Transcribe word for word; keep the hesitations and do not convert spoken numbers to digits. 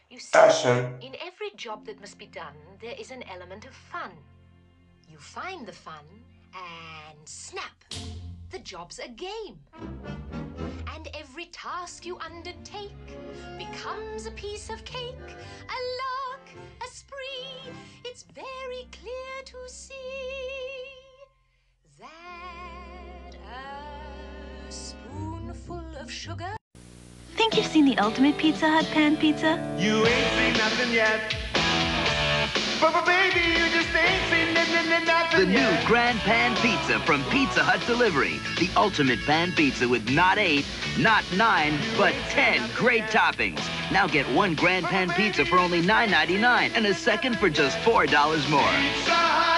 You see, Action. in every job that must be done, there is an element of fun. You find the fun, and snap, the job's a game. And every task you undertake becomes a piece of cake, a lark, a spree. It's very clear to see that a spoonful of sugar. Think you've seen the ultimate Pizza Hut pan pizza? You ain't seen nothing yet. But, but baby, you just ain't seen nothing, nothing The new yet. Grand Pan Pizza from Pizza Hut Delivery. The ultimate pan pizza with not eight, not nine, but ten great toppings. Now get one Grand Pan Pizza for only nine ninety-nine and a second for just four dollars more. Pizza Hut.